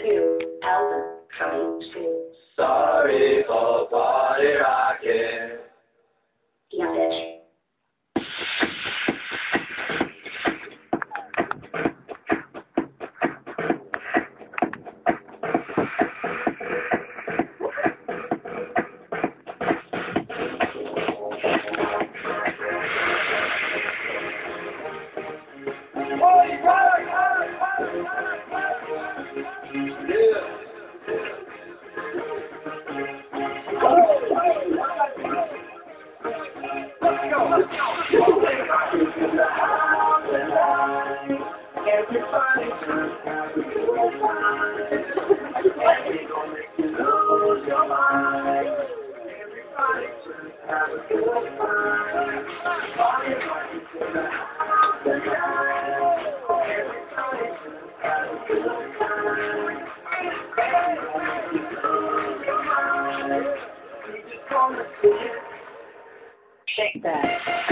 new album coming soon. Sorry for party rockin'. Yeah, bitch. Everybody just have a good time. We gon' make you lose your mind. Everybody just have a good time. Party rockin' to the house tonight. Everybody just have a good time. We gon' make you lose your mind. We just gonna see it. Shake that.